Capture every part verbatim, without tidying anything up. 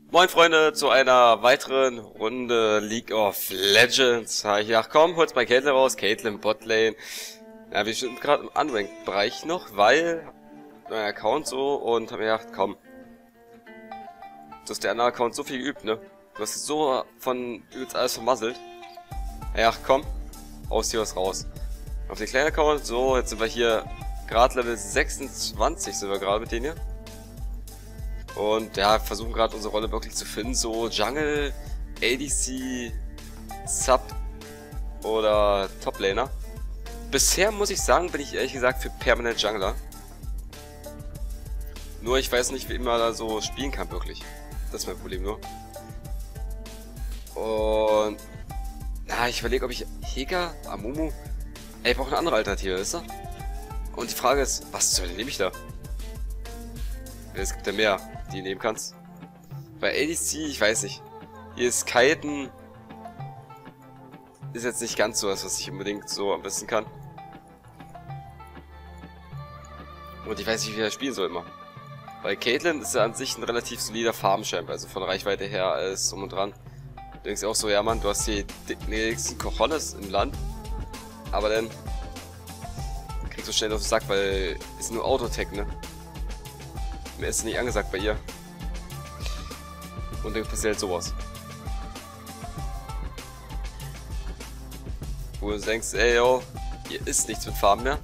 Moin Freunde, zu einer weiteren Runde League of Legends. Ha, ich dachte, komm, hol's mal Caitlyn raus, Caitlyn Botlane. Ja, wir sind gerade im Unranked-Bereich noch, weil mein Account so und hab mir gedacht, komm. Du hast der andere Account so viel geübt, ne? Du hast so von übelst alles vermasselt. Ja, komm, aus hier was raus. Auf den kleinen Account, so, jetzt sind wir hier gerade Level sechsundzwanzig sind wir gerade mit denen hier. Und ja, versuchen gerade unsere Rolle wirklich zu finden, so Jungle, A D C, Sub oder Toplaner. Bisher muss ich sagen, bin ich ehrlich gesagt für Permanent Jungler. Nur ich weiß nicht, wie man da so spielen kann wirklich. Das ist mein Problem nur. Und na, ich überlege, ob ich Heka, Amumu. Ey, ich brauche eine andere Alternative, wisst ihr? Und die Frage ist, was zur Hölle nehme ich da? Es gibt ja mehr, die du nehmen kannst. Bei A D C, ich weiß nicht. Hier ist Kiten. Ist jetzt nicht ganz so was, was ich unbedingt so am besten kann. Und ich weiß nicht, wie er spielen soll immer. Bei Caitlyn ist er an sich ein relativ solider Farmchamp, also von Reichweite her alles um und dran. Du denkst auch so, ja Mann, du hast hier die nächsten Cojones im Land. Aber dann kriegst du schnell auf den Sack, weil ist nur Autotech, ne? Mehr ist nicht angesagt bei ihr. Und dann passiert halt sowas. Wo du denkst, ey yo, hier ist nichts mit Farben mehr.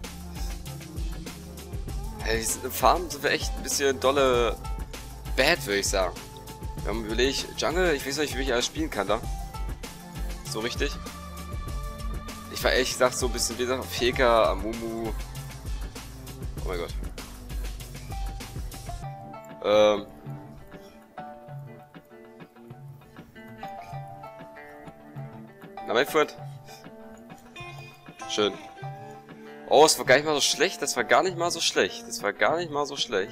Hey, im Farben sind wir echt ein bisschen dolle bad, würde ich sagen. Wir haben überlegt, Jungle, ich weiß nicht, wie ich alles spielen kann da. So richtig. Ich war ehrlich gesagt so ein bisschen wieder auf Heka, Amumu. Oh mein Gott. Ähm. Na mein Freund. Schön. Oh, es war gar nicht mal so schlecht. Das war gar nicht mal so schlecht. Das war gar nicht mal so schlecht.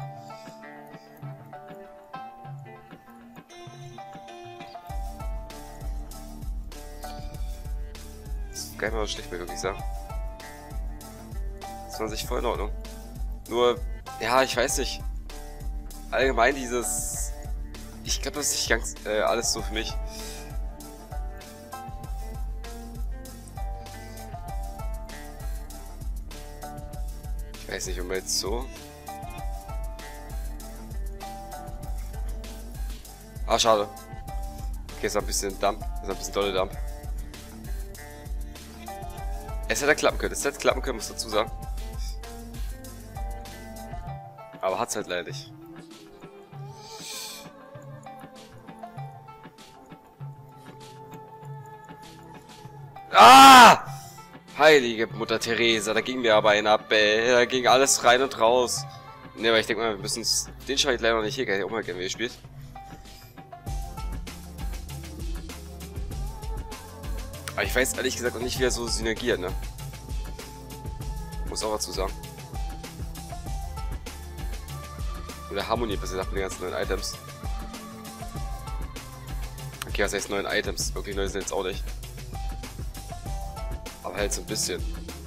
Das ist gar nicht mal so schlecht, würde ich sagen. Das war sich voll in Ordnung. Nur, ja, ich weiß nicht. Allgemein dieses... Ich glaube, das ist nicht ganz äh, alles so für mich. Ich weiß nicht, ob man jetzt so... Ah, schade. Okay, ist ein bisschen Dump. Ist ein bisschen dolle Dump. Es hätte klappen können. Es hätte klappen können, muss ich dazu sagen. Aber hat's halt leider nicht. Ah! Heilige Mutter Teresa, da ging mir aber ein ab, ey. Da ging alles rein und raus. Ne, aber ich denke mal, wir müssen uns... Den schaue ich leider noch nicht hier, kann ich auch mal gerne, wie ihr spielt. Aber ich weiß ehrlich gesagt auch nicht, wie er so synergiert, ne? Muss auch dazu sagen. Oder Harmonie, was ihr sagt mit den ganzen neuen Items. Okay, was heißt neuen Items? Wirklich neu sind jetzt auch nicht. Aber halt so ein bisschen.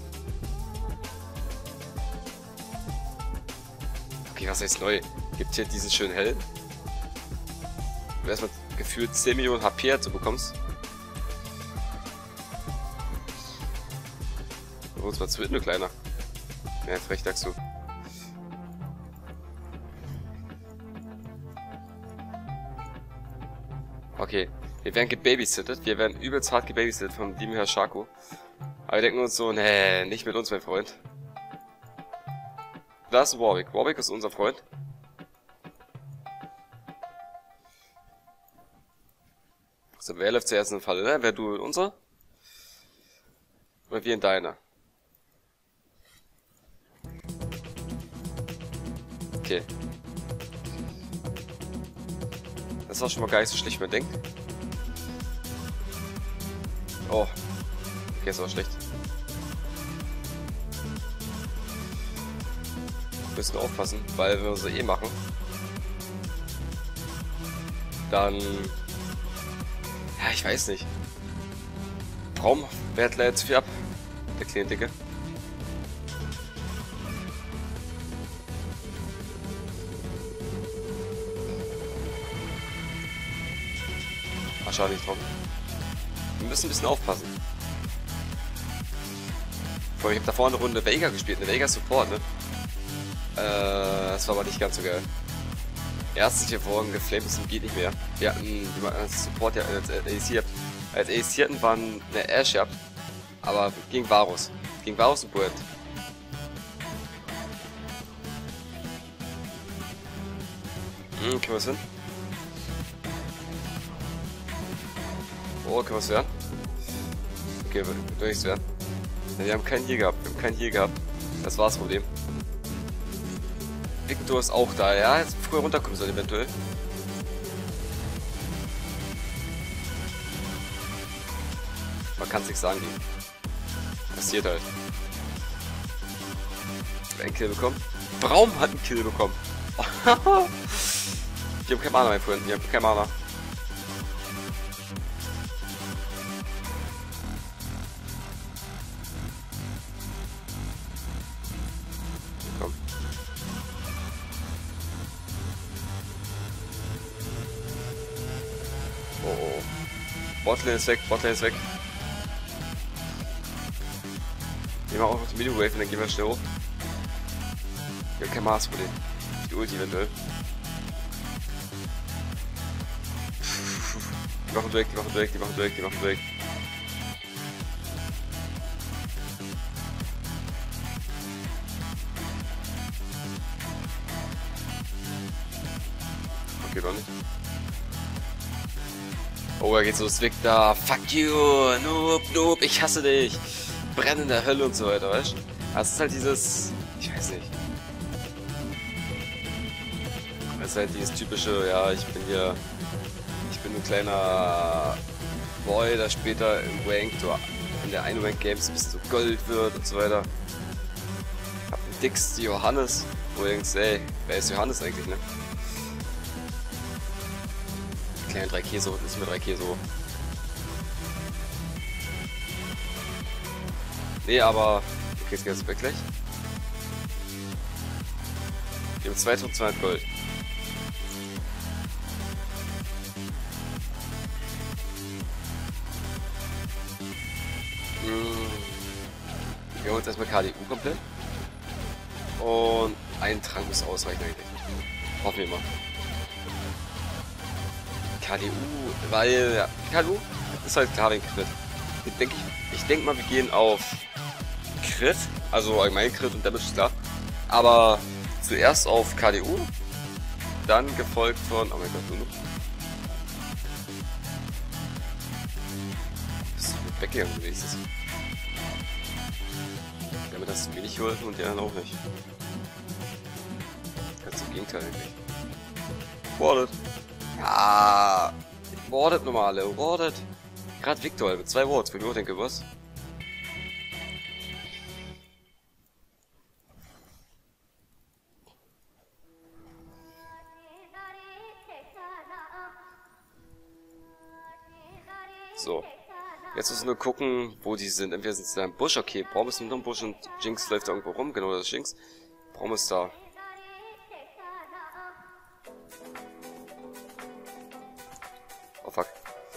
Okay, was heißt neu? Gibt hier diesen schönen Helm. Du erstmal gefühlt zehn Millionen H P dazu bekommst. Du holst mal zu nur kleiner. Ja, frech sagst du. Okay, wir werden gebabysittet. Wir werden übelst hart gebabysittet vom Dimir Shaco. Aber wir denken uns so, nee, nicht mit uns, mein Freund. Da ist Warwick. Warwick ist unser Freund. So, wer läuft zuerst in den Falle, ne? Wer du in unser? Oder wir in deiner? Okay. Das war schon mal gar nicht so schlecht, wie man denkt. Oh. Okay, ist aber schlecht. Wir müssen aufpassen, weil wenn wir so eh machen, dann... Ja, ich weiß nicht. Traum wehrt leider zu viel ab, der kleine Dicke. Ach, schade, nicht drauf. Wir müssen ein bisschen aufpassen. Vor allem, ich habe da vorne eine Runde Veigar gespielt, eine Veigar Support, ne? Äh, das war aber nicht ganz so geil. Erstens hier vorhin geflamed ist und geht nicht mehr. Wir hatten, wie man als Support ja als A D C, als A D C hatten, waren eine Ashe gehabt. Aber gegen Varus. Gegen Varus und Bullet. Hm, können wir es hin? Oh, können wir es werden? Okay, wir können nichts werden. Wir haben keinen Heal gehabt. Wir haben keinen Heal gehabt. Das war das Problem. Victor ist auch da, ja? Jetzt früher runterkommen soll eventuell. Man kann es nichts sagen gegen. Passiert halt. Wer einen Kill bekommen? Braum hat einen Kill bekommen. Wir haben kein Mana, mein Freund. Wir haben kein Mana. Komm. Oh, oh. Botlane ist weg, Botlane ist weg. Nehmen wir auch noch die Mini-Wave und dann gehen wir schnell hoch. Wir haben kein Maß für den. Die Ulti eventuell. Die machen direkt, die machen direkt, die machen direkt, die machen direkt. Okay, doch nicht. Oh, er geht so Zwick da. Fuck you, Noob, Noob, ich hasse dich. Brennen in der Hölle und so weiter, weißt du? Das ist halt dieses. Ich weiß nicht. Das ist halt dieses typische, ja, ich bin hier. Ich bin ein kleiner Boy, der später im Ranked oder in der einen Ranked Games ein bisschen so Gold wird und so weiter. Hab den dicksten Johannes. Wo du denkst, ey, wer ist Johannes eigentlich, ne? Kleine drei Käse, das ist mir drei Käse. Nee, aber. Okay, jetzt geht's weg gleich. Wir haben zweitausendzweihundert Gold. Wir holen uns erstmal K D U komplett. Und ein Trank muss ausreichen eigentlich. Hoffen wir mal. K D U, weil, ja, K D U ist halt klar wegen Crit. Ich denke, ich, ich denke mal, wir gehen auf Crit, also allgemein Crit und Damage ist klar. Aber zuerst auf K D U, dann gefolgt von, oh mein Gott, Lulu. Das ist weggegangen wenigstens. Damit hast du mir nicht geholfen und die anderen auch nicht. Ganz im Gegenteil eigentlich. Warded. Ja, Warded normale, Warded. Gerade Victor mit zwei Wards, wo ich mir auch denke, was? So. Jetzt müssen wir nur gucken, wo die sind. Entweder sind sie da im Busch, okay, Braum ist hinterm Busch und Jinx läuft da irgendwo rum, genau, das ist Jinx. Braum ist da. Oh fuck.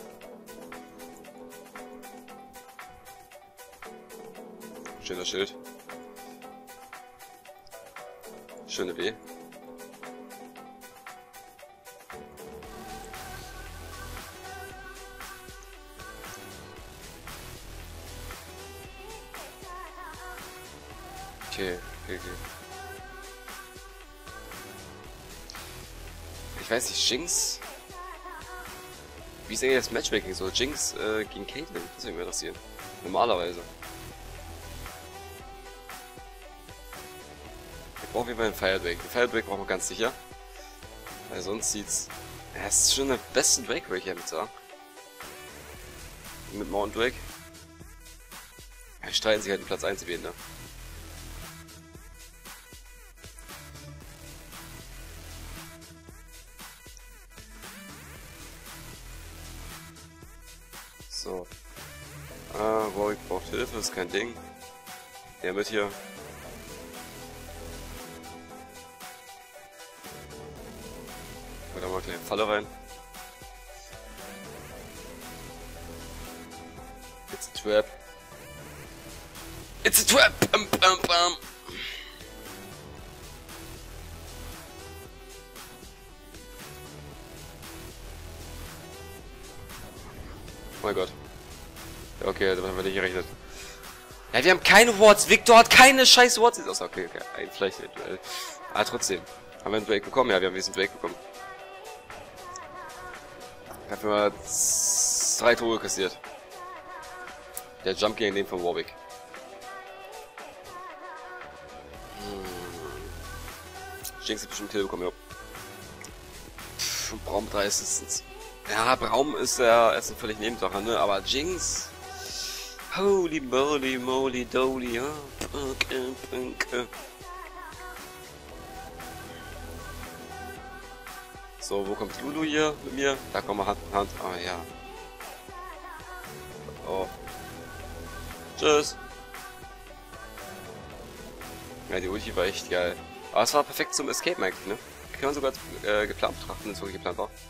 Schöner Schild. Schöne W. Okay, okay, okay. Ich weiß nicht, Jinx? Wie ist eigentlich das Matchmaking so? Jinx äh, gegen Caitlyn? Das würde mich interessieren. Normalerweise. Wir brauchen wieder einen Firedrake. Den Firedrake brauchen wir ganz sicher. Weil sonst sieht's... Ja, es ist schon der beste Drake, würde ich damit sagen. Mit Mount Drake. Ja, streiten sich halt den Platz eins wählen, ne? So. Ah, Warwick braucht Hilfe, ist kein Ding. Der mit hier. Da mal eine kleine Falle rein. It's a trap. It's a trap! Bam, bam, bam. Oh mein Gott. Okay, damit haben wir nicht gerechnet. Ja, wir haben keine Wards. Victor hat keine scheiß Wards. Ist okay, okay. Ein, vielleicht eventuell. Aber trotzdem. Haben wir einen Break bekommen? Ja, wir haben diesen Break bekommen. Dafür mal drei Tore kassiert. Der Jump gegen den von Warwick. Hm. Jinx hat bestimmt Kill bekommen, ja. Pff, Braum drei Assists. Ja, Braum ist ja erst eine völlig Nebensache, ne? Aber Jinx. Holy moly moly doly, ja. Okay, okay. So, wo kommt Lulu hier mit mir? Da kommen wir Hand in Hand. Ah ja. Oh. Tschüss. Ja, die Ulti war echt geil. Aber es war perfekt zum Escape eigentlich, ne? Kann man sogar äh, geplant betrachten, wenn es wirklich geplant war.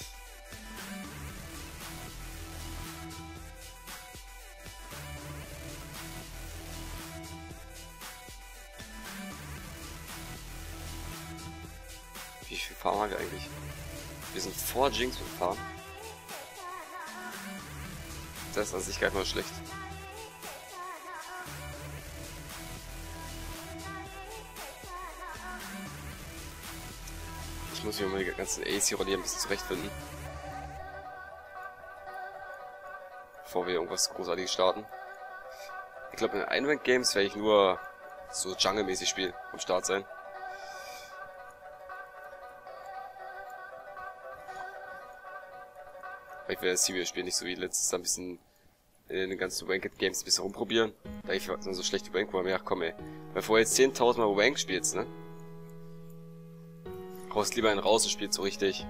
Wie viel Farm haben wir eigentlich? Wir sind vor Jinx mit Farm. Das ist an sich gar nicht mal schlecht. Ich muss mir mal die ganzen A C-Rolle hier ein bisschen zurechtfinden. Bevor wir irgendwas Großartiges starten. Ich glaube, in Einrank-Games werde ich nur so Jungle-mäßig spielen, am Start sein. Ich werde das Serious-Spiel nicht so wie letztes ein bisschen in den ganzen Ranked-Games ein bisschen rumprobieren. Da ich dann so schlechte Rank war, ja komm ey. Bevor du jetzt zehntausend Mal Rank spielst, ne? Haust lieber einen raus und spielst so richtig.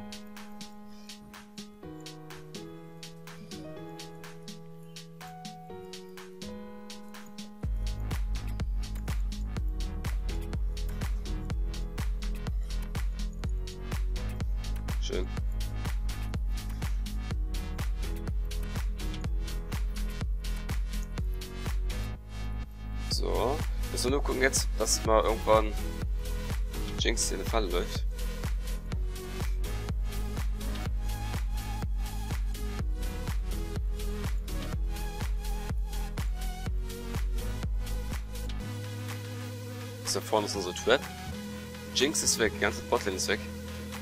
Schön. So. Müssen wir nur gucken jetzt, dass mal irgendwann Jinx in die Falle läuft. Da vorne ist unser Trap. Jinx ist weg, die ganze Botlane ist weg.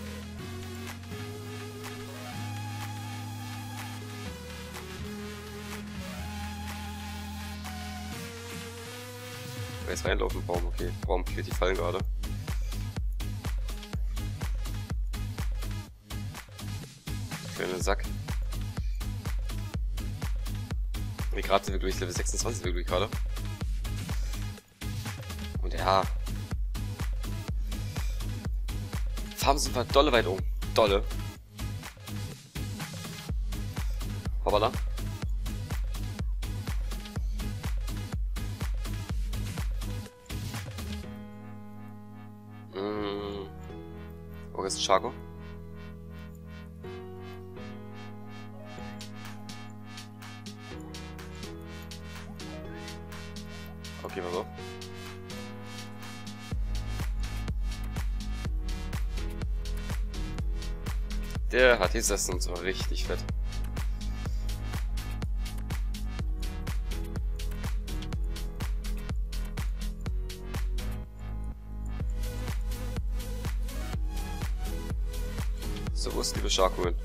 Jetzt reinlaufen, Baum, okay. Baum killt die Fallen gerade. Kleiner Sack. Wie gerade sind wir durch Level sechsundzwanzig wirklich gerade. Und ja. Farben sind wir dolle weit oben. Dolle. Hoppala. Mmh. Wo ist Chaco? Okay, pass auf. Der hat jetzt das und so richtig fett. So, wo ist liebe Sharko hin?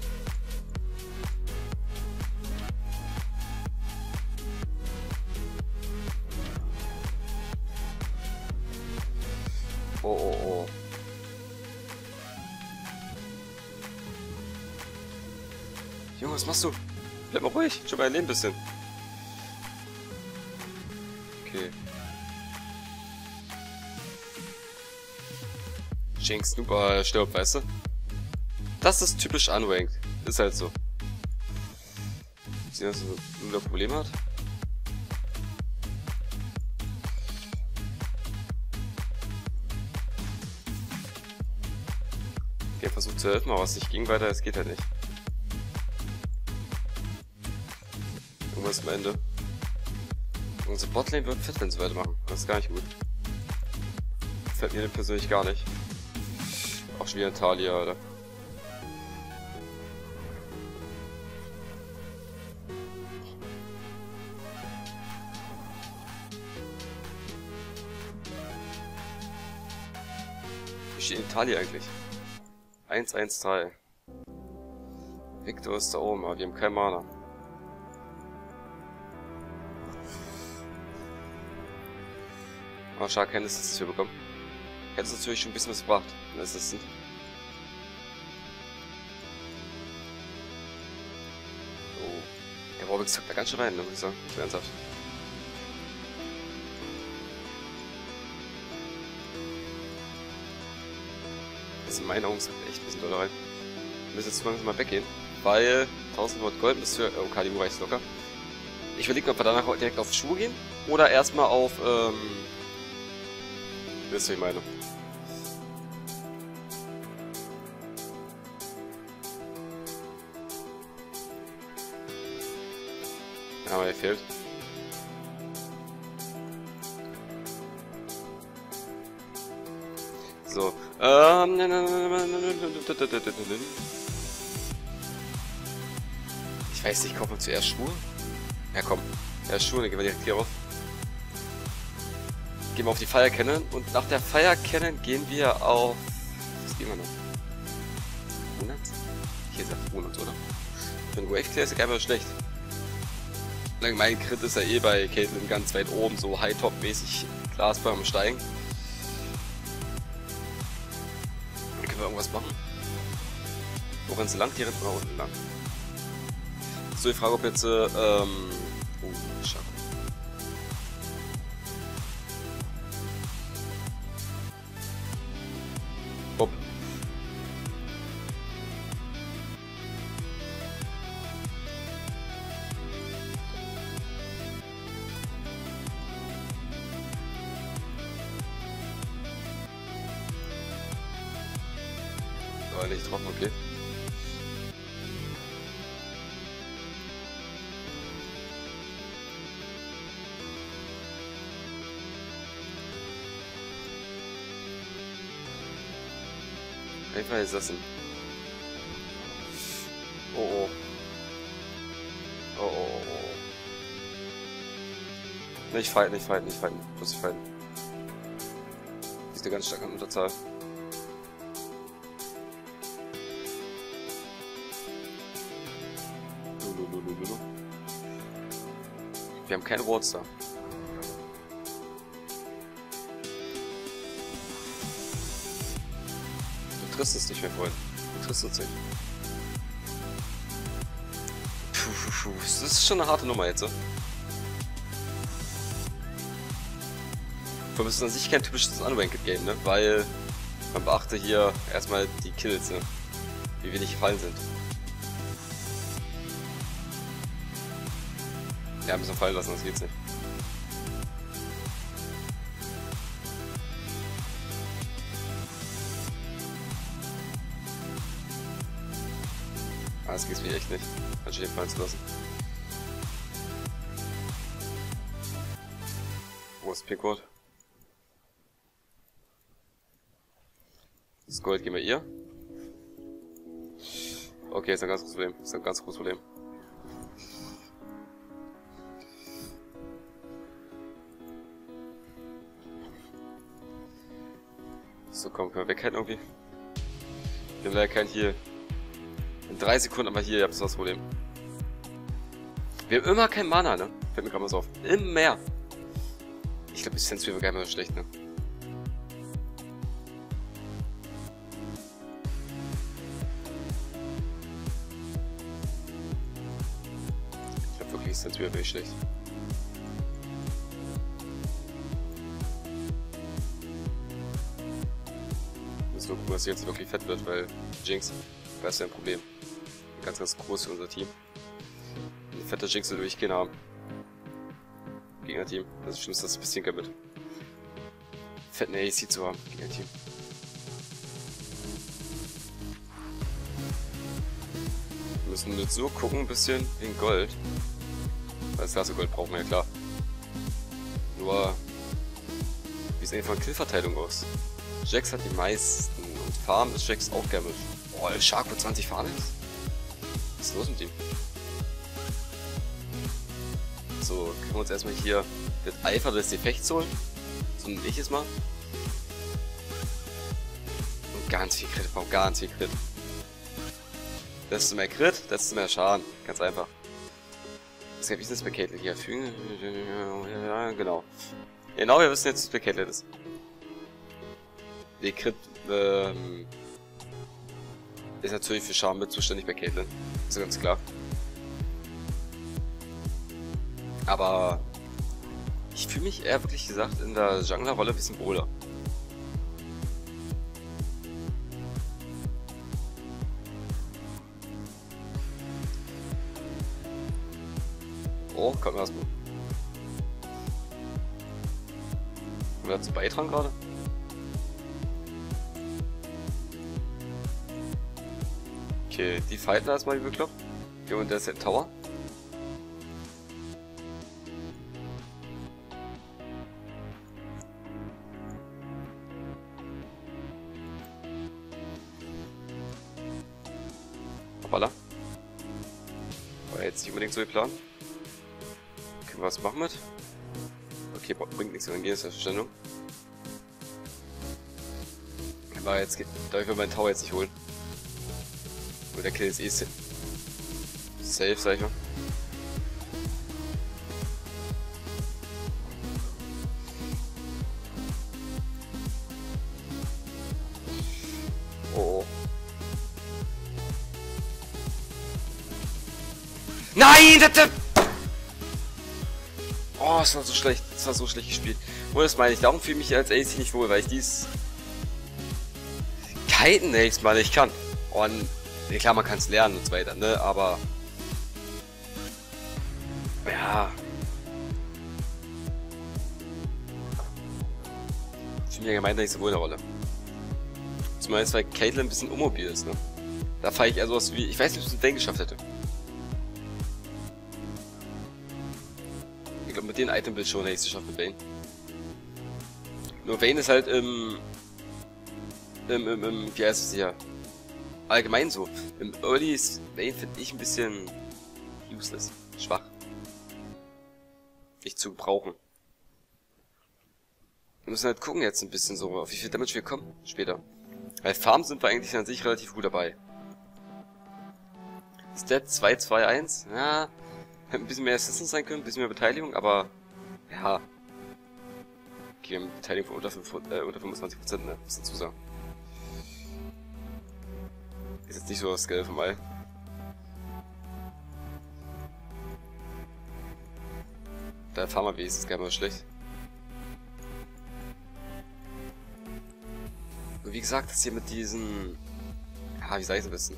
Oh, oh, oh. Junge, was machst du? Bleib mal ruhig, schon mal ein bisschen. Okay. Jinx, Noob stirbt, weißt du? Das ist typisch unranked. Ist halt so. Sehen, dass er ein Problem hat. Okay, versucht zu helfen, aber es nicht ging weiter, es geht halt nicht. Irgendwas am Ende. Unsere Botlane wird fett, wenn sie weitermachen. Das ist gar nicht gut. Gefällt mir persönlich gar nicht. Auch schon wieder Talia, Alter. Wie steht Talia eigentlich? eins eins drei. Victor ist da oben, aber wir haben keinen Mana. Oh, schade, kein Assist hier bekommen. Hätte es natürlich schon ein bisschen was gebracht. Ein Assistant. Oh. Der Warwick zackt da ganz schön rein, ne, muss ich sagen. Ernsthaft. Das in meinen Augen zackt echt ein bisschen doll rein. Wir müssen jetzt langsam mal weggehen. Weil tausend Gold bis für. Oh, Kalibu reicht locker. Ich überlege, ob wir danach direkt auf Schuhe gehen. Oder erstmal auf. Ähm, wisst ihr, was ich meine? Ja, aber er fehlt. So. Ähm. Ich weiß nicht, kaufen wir zuerst Schuhe? Ja, komm. Erst Schuhe, dann gehen wir direkt hier rauf. Gehen wir auf die Fire Cannon und nach der Fire Cannon gehen wir auf. Was gehen wir noch? hundert? Hier ist ja hundert, oder? Für einen Wave Clear ist ja gar nicht schlecht. Mein Crit ist ja eh bei Caitlyn ganz weit oben, so High-Top-mäßig Glas beim Steigen. Dann können wir irgendwas machen. Wo rennen sie lang? Die rennen nach unten lang. So, die Frage, ob jetzt, äh, ähm. Oh, Schade. Bob. Aber nicht trocken, okay. Einfach gesessen. Oh oh. Oh oh oh oh. Nicht fighten, nicht fighten, nicht fighten. Muss ich fighten. Die ist eine ganz starke Unterzahl. Lululululu. Wir haben keine Wards da. Du triffst es nicht mehr, Freund. Du triffst es nicht. Puh, puh, puh. Das ist schon eine harte Nummer jetzt, so. Vor allem ist es an sich kein typisches Unranked Game, ne? Weil man beachte hier erstmal die Kills, ne? Wie wenig gefallen sind. Ja, müssen wir fallen lassen, das geht's nicht. Ah, das geht's mir echt nicht. Anstatt den fallen zu lassen. Wo ist Pinkwort? Das Gold geben wir ihr. Okay, ist ein ganz großes Problem. Ist ein ganz großes Problem. So, komm, können wir weghalten irgendwie? Wir haben leider keinen Heal. In drei Sekunden aber hier, ihr habt das Problem. Wir haben immer kein Mana, ne? Fällt mir gerade mal so auf. Immer. Ich glaube, die Sense wäre gar nicht mehr so schlecht, ne? Ich glaube wirklich, die Sense wäre wirklich schlecht. Nur gucken, dass sie jetzt wirklich fett wird, weil Jinx, da ist ja ein Problem. Ganz, ganz groß für unser Team. Eine fette Jinx will durchgehen haben. Gegnerteam. Das ist schlimmste, das bisschen mit. Fetten A C zu haben, Gegnerteam. Wir müssen jetzt nur gucken, ein bisschen wegen Gold. Weil das Klasse Gold brauchen wir ja klar. Nur, wie sieht eigentlich von Killverteilung aus? Jax hat die meisten und Farm ist Jax auch gerne mit. Boah, El Sharko zwanzig Farm ist? Was ist los mit ihm? So, können wir uns erstmal hier das Eifer des Defekts holen. So nenne ich es mal. Und ganz viel Crit, braucht ganz viel Crit. Desto mehr Crit, desto mehr Schaden. Ganz einfach. Was ist das bei Caitlyn hier? Fügen? Ja, genau. Genau, wir wissen jetzt, was bei Caitlyn ist. Die Crit ähm, ist natürlich für Schaden mit zuständig bei Caitlyn. Ist ja ganz klar. Aber ich fühle mich eher wirklich gesagt in der Jungler-Rolle ein bisschen wohler. Oh, kommt erstmal. Können wir dazu beitragen gerade? Okay, die fighten erstmal wie bekloppt. Hier und der ist der Tower. Hoppala. War jetzt nicht unbedingt so geplant. Können wir was machen mit? Okay, bringt nichts, dann gehen ist Verständung. Aber jetzt geht, darf ich meinen Tower jetzt nicht holen. Und der Kill ist eh safe, sag ich mal. Oh. Nein! Das, oh, es war so schlecht. Es war so schlecht gespielt. Und das meine ich. Darum fühle ich mich als A C nicht wohl, weil ich dies Kiten nächstes Mal nicht kann. Und ja, klar, man kann es lernen und so weiter, ne? Aber ja. Ich finde ja gemeint nicht so wohl in der Rolle. Zumindest weil Caitlyn ein bisschen unmobil ist, ne? Da fahre ich eher sowas wie. Ich weiß nicht, ob ich es mit Vayne geschafft hätte. Ich glaube, mit den Item-Bild schon hätte ich es geschafft mit Vayne. Nur Vayne ist halt im. im, im, im wie heißt es hier? Allgemein so. Im Early ist Vayne, finde ich, ein bisschen useless. Schwach. Nicht zu gebrauchen. Wir müssen halt gucken jetzt ein bisschen so, auf wie viel Damage wir kommen später. Bei Farm sind wir eigentlich an sich relativ gut dabei. Stat zwei zwei eins, ja, hätte ein bisschen mehr Assistance sein können, ein bisschen mehr Beteiligung, aber ja. Okay, wir haben Beteiligung von unter, fünf, äh, unter fünfundzwanzig Prozent, ne, muss dazu sagen. Ist jetzt nicht so das Skill vom All. Der Farmer W ist gar nicht mal schlecht. Und wie gesagt, das hier mit diesen... Ja, wie sag ich es am besten?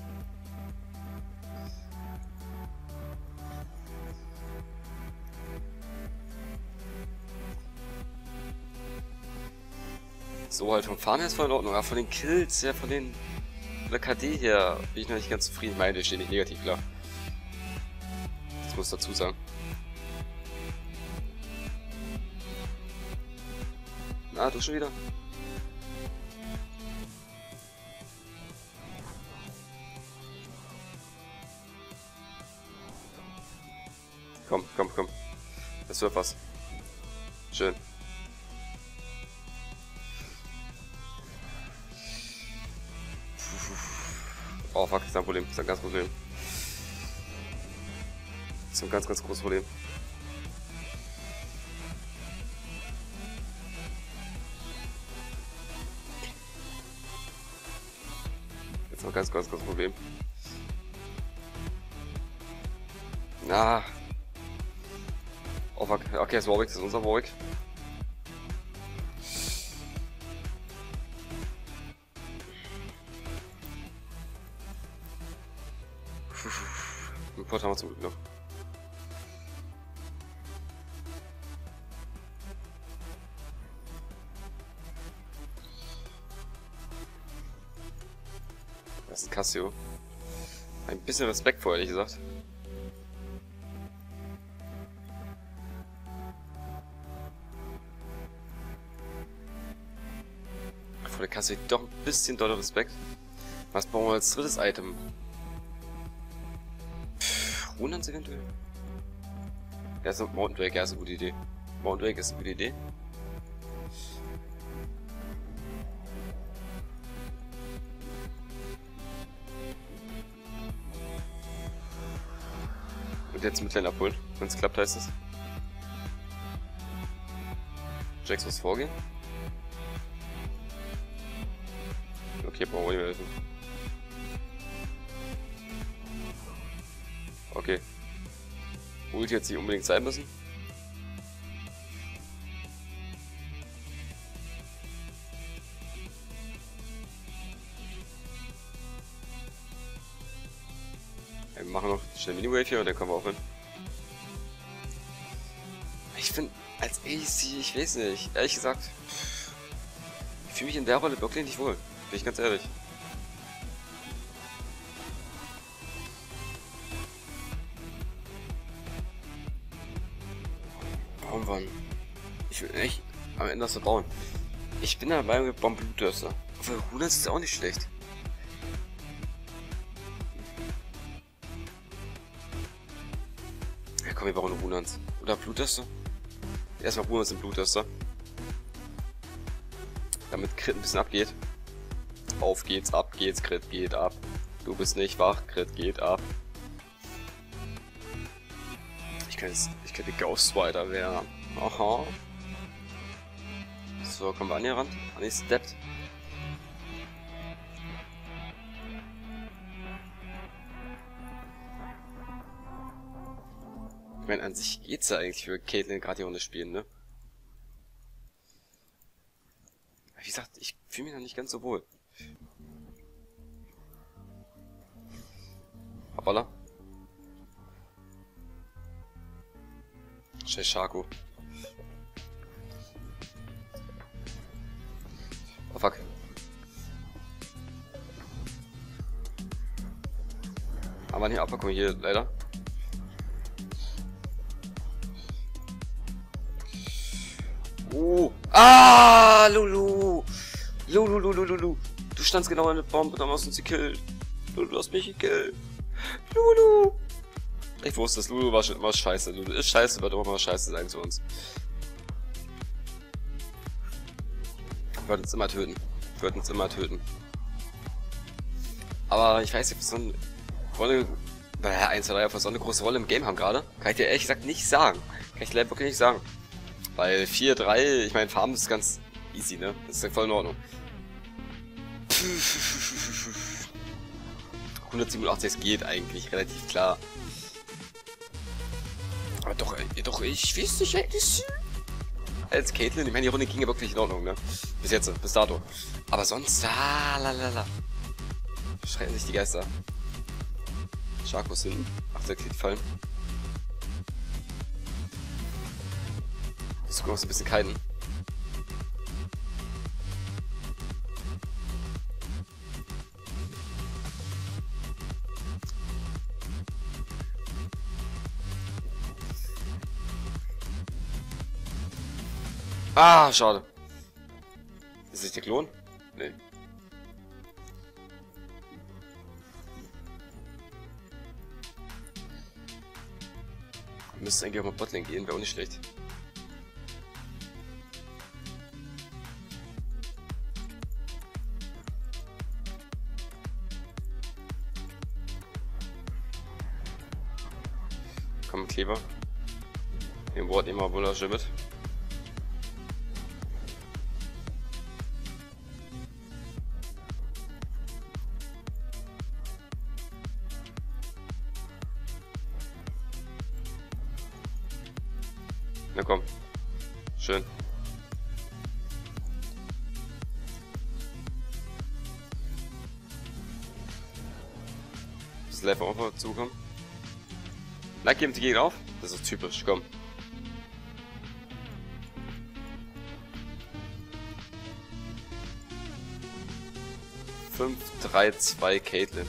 So, halt vom Farm her ist voll in Ordnung, aber von den Kills, ja, von den... Von der K D her bin ich noch nicht ganz zufrieden. Ich meine, ich stehe nicht negativ, klar. Das muss dazu sagen. Na, du schon wieder? Komm, komm, komm. Das wird was. Schön. Oh fuck, das ist ein Problem. Das ist ein ganz großes Problem. Das ist ein ganz, ganz großes Problem. Jetzt noch ein ganz, ganz großes Problem. Na. Oh fuck. Okay, das ist Warwick, das ist unser Warwick. Den Port haben wir zum Glück noch. Das ist ein Cassio. Ein bisschen Respekt vor, ehrlich gesagt. Kasse doch ein bisschen doller Respekt. Was brauchen wir als drittes Item? Runans eventuell? Ja, so Mountain Drake, ja, ist eine gute Idee. Mountain Drake ist eine gute Idee. Und jetzt mit Lane abholen, wenn es klappt, heißt es. Jax muss vorgehen. Okay, brauchen wir nicht mehr helfen. Okay. Ulti jetzt nicht unbedingt sein müssen. Ja, wir machen noch schnell Mini-Wave hier und dann kommen wir auch hin. Ich finde, als A D C, ich weiß nicht, ehrlich gesagt, ich fühle mich in der Rolle wirklich nicht wohl. Bin ich ganz ehrlich. Bauen wir. Ich will echt am Ende das so bauen. Ich bin der Meinung, wir bauen Blutdörster. Aber Runans ist auch nicht schlecht. Ja komm, wir bauen Runans. Oder Blutdörster. Erstmal Runans und Blutdörster. Damit Crit ein bisschen abgeht. Auf geht's, ab geht's, Crit geht ab. Du bist nicht wach, Crit geht ab. Ich kann jetzt, ich könnte Ghost Rider werden. Aha. So, kommen wir an hier ran. An die steppt. Ich meine, an sich geht's ja eigentlich für Caitlyn gerade hier ohne Spielen, ne? Wie gesagt, ich fühle mich noch nicht ganz so wohl. Hoppala. Scheiß Shaco. Oh fuck. Aber nicht abbekommen hier, leider. Oh. Ah, Lulu. Lulu, Lulu, Lulu. Du standst genau an der Bombe und dann hast du uns gekillt. Lulu, du hast mich gekillt. Lulu. Ich wusste es, Lulu war schon immer scheiße. Lulu ist scheiße, wird auch immer scheiße sein zu uns. Wird uns immer töten. Wird uns immer töten. Aber ich weiß nicht, ob so eine Rolle, naja, eins, zwei, drei, ob so eine große Rolle im Game haben gerade. Kann ich dir ehrlich gesagt nicht sagen. Kann ich leider wirklich nicht sagen. Weil vier, drei, ich meine, Farben ist ganz easy, ne? Das ist ja voll in Ordnung. hundertsiebenundachtzig geht eigentlich relativ klar. Aber doch, ey, doch, ich weiß nicht, ey, das als Caitlyn, ich meine, die Runde ging ja wirklich in Ordnung, ne? Bis jetzt, bis dato. Aber sonst, ah, lalala. Schreien sich die Geister. Shaco ist hinten. Ach, der kriegt fallen. Das ist ein bisschen kiten. Ah, schade. Ist das der Klon? Nee. Wir müssen eigentlich auch mal Botlane gehen, wäre auch nicht schlecht. Komm, Kleber. Den Wort immer wunderschön mit. Na komm. Schön. Das Live auch mal zukommen. Na, geben die Gegner auf? Das ist typisch, komm. fünf, drei, zwei Caitlyn.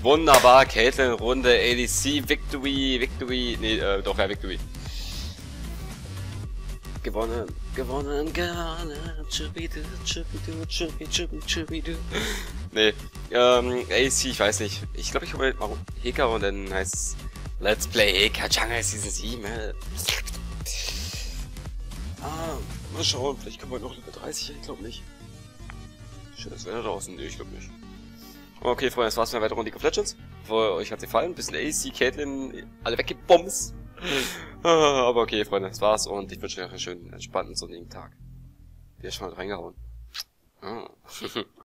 Wunderbar, Caitlyn, Runde, A D C, Victory, Victory, nee, äh, doch, ja, Victory. Gewonnen, gewonnen, gewonnen, chubidu, chubidu, chubidu, chubidu, chubidu. Nee, ähm, A D C, ich weiß nicht. Ich glaube, ich hole mal Heka und dann heißt es Let's Play Heka Jungle Season sieben. Ah, mal schauen, vielleicht kommen wir noch Level dreißig, ich glaube nicht. Schönes Wetter draußen, nee, ich glaube nicht. Okay, Freunde, das war's mit der weiteren League of Legends. Für euch hat's gefallen, ein bisschen A D C, Caitlyn, alle weggebomst. Aber okay, Freunde, das war's und ich wünsche euch einen schönen, entspannten, sonnigen Tag. Wieder schon mal reingehauen. Ah.